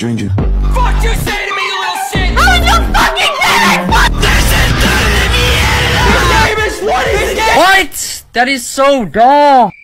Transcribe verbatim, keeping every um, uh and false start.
stranger. Fuck you say to me, you little shit! How did you fucking get it? What? His name is what is it? What? That is so dumb.